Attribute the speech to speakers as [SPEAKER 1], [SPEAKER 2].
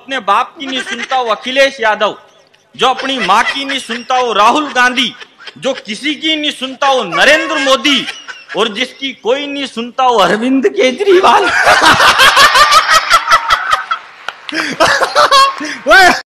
[SPEAKER 1] अपने बाप की नहीं सुनता वो अखिलेश यादव, जो अपनी माँ की नहीं सुनता वो राहुल गांधी, जो किसी की नहीं सुनता वो नरेंद्र मोदी, और जिसकी कोई नहीं सुनता वो अरविंद केजरीवाल।